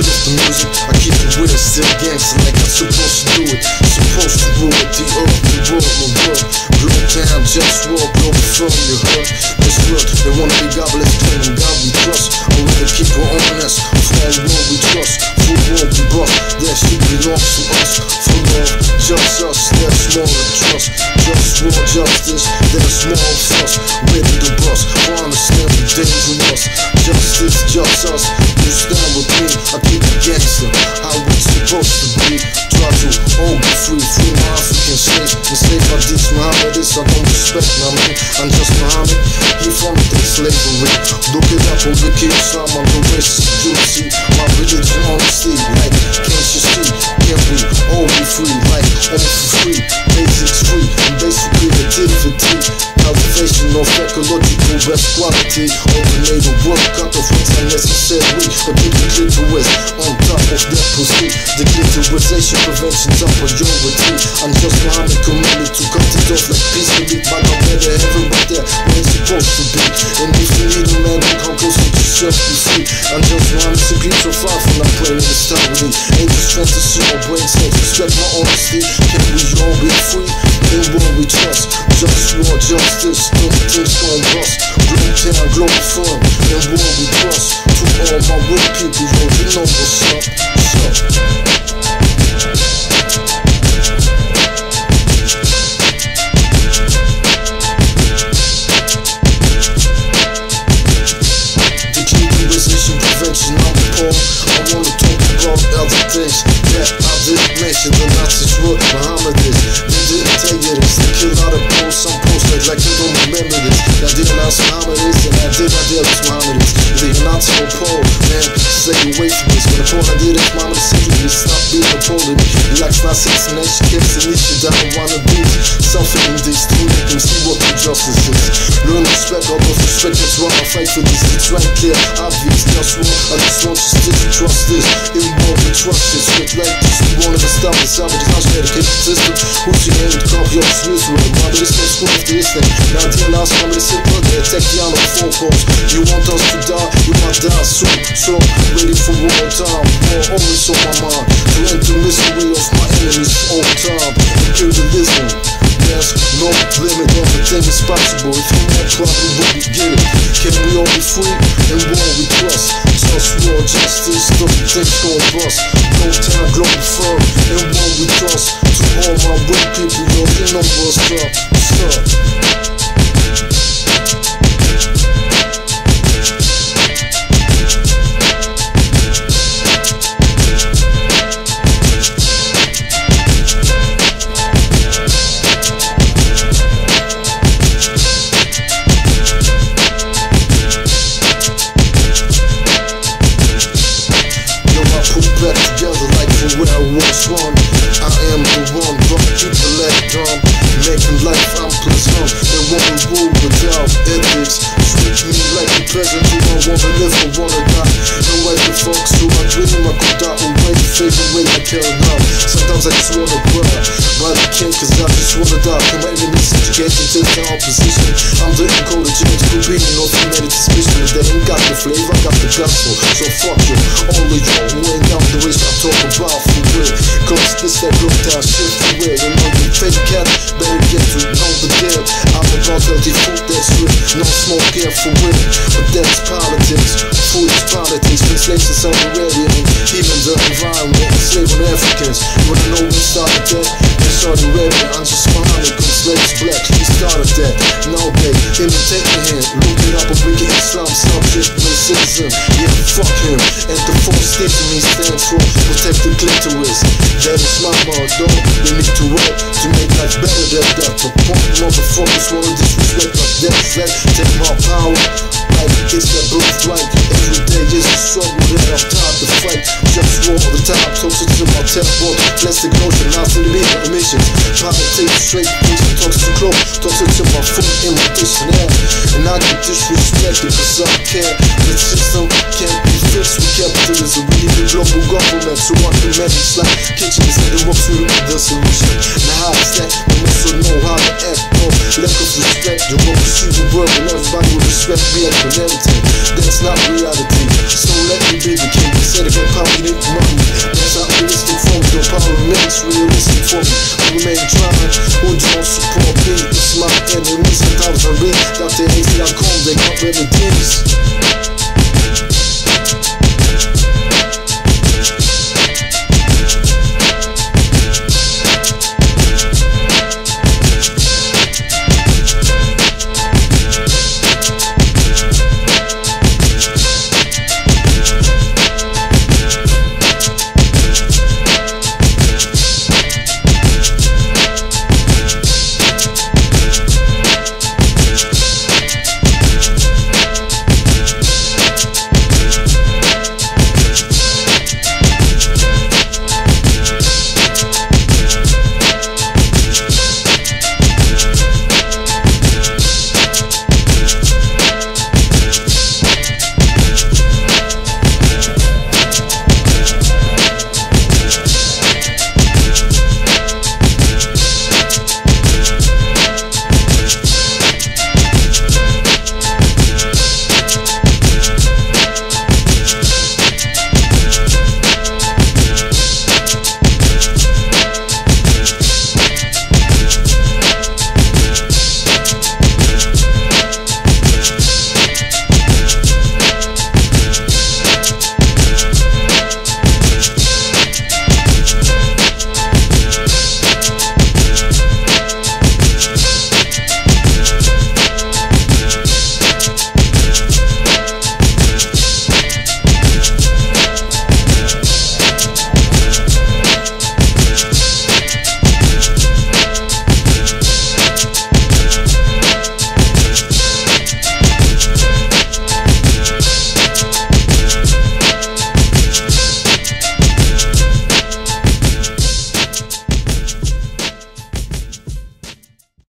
off the music, I keep it with it, still gangster like I'm supposed to do it. Supposed to rule it, the earth, the world, my world. Globalfirm, JustWar, Globalfirm, you heard? This world, they wanna be godless, claiming God we trust. I'd rather keep it honest, for all world we trust. For world we bust, that shit belongs to us. For love, just us, there's more than trust. JustWar, justice, there's more of us. Ready to bust, for understand the dangerous. Justice, just us, you stand with me. I keep it gangster, how it's supposed to be. Try to all be free, free my African slaves. Mistake I teach Muhammad this, I don't respect, I mean, I'm just Muhammad, he funded slavery. Look it up on Wiki Islam, I'm the racist guilty. My religion honesty, like, can't you see? Can we all be free, like, all for free? Basics free, and basic creativity. Cultivation of ecological best quality. Automated work, cut off what's unnecessary. But keep the clitoris on top of that pussy. The clitorisation prevention's a priority. I'm just Muhammad commanded to cut it off like peace to be. But I'm better everywhere there where it's supposed to be. And if you need a man, then come close to yourself, be free. I'm just Muhammad, simply so far from that praying in this time with me. Ain't just trying to see my brain set. Respect my honesty. Can we all be free? In what we trust. JustWar, justice, don't things gon' bust. Globalfirm, Globalfirm, in what we trust. To all my real people, yo, you know what's up, what's up. Prevention, I'm poor. I wanna talk about other things that I didn't mention. The Nazis were Muhammad is. They didn't tell you this. They kill out of posts, some posts like they don't remember this. That didn't ask Muhammad is, and I did Muhammad is. They are not so poor, man. Stay away from this. When the poor I did it, Muhammad is you stop being a Poland. He likes Nazis and she keeps the niche down wanna be. Suffering these two, make them see what the justice is. Learn respect, all those respect, that's why I fight for this. It's right clear, obvious. I just want you to trust this. In what we trust this. With like this, we won't ever stop this. I'm a house medication system. Who's your name? Copy of Smith with a mother. This one's school after this thing. Now the last one is simple. They attack the on the phone calls. You want us to die, you might die soon. So ready for war time. War always on my mind. To end the misery of my enemies all time. Imperialism. There's no limit, everything is possible. If you want probably what we get it. Can we all be free? And what we trust? JustWar, justice, don't think gon' bust. No time, Globalfirm, and what we trust. To all my real people, yo, you know what's up, what's up. Where I was one, I am the one, but people let dumb. Making life unpleasant, they wanna rule without ethics. Treat me like a peasant, who I wanna live, I wanna die. No way to fuck, so I dream I could die away, fade away like hell now. Sometimes I just wanna cry, but I can't cause I just wanna die. Come my enemies subjugate to the opposition. I'm the encoded James Corbin, no humanity suspicion. They ain't got the flavor, I got the gospel. So fuck you, only you who ain't got the race I talk about for real. Cause this that look down shit for real. And when you fake cat, better get to know the deal. I'm about healthy food that's real, no smoke here for real. But that's politics, food is politics. Been slaves in Saudi Arabia and even the environment. Enslaving Africans, you wanna know who started that? In Saudi Arabia, I'm just Muhammad, cause slaves black, he started that. Now they imitating him, looking up a wicked Islam subject, no citizen. Yeah, fuck him, and the force teaching me stands for ProtectDaClitoris. That is my motto, they need to work to make life better than that. But punk motherfuckers wanna disrespect like that. Let take my power, like it's that birthright. Every day is a struggle that I'm tired to fight. Just war all the time, so to my tap book, plastic notion, not for the bigger emissions. Politics, straight face, talks too close, talks to my foot in my dictionary. And I get disrespected cause I care. The system can't be fixed with capitalism. We need a global government, so I can manage like kitchens and the works will be the solution. Now how is that? We also know how to act, no lack of respect. You won't see the world and everybody will respect me like an everything. That's not reality, so let me be the king. Instead of empowering money, that's not realistic for me. Your power remains realistic for me. I remain trying, who don't support me? It's my enemies, sometimes I read Dr. Hasty.com, they got remedies.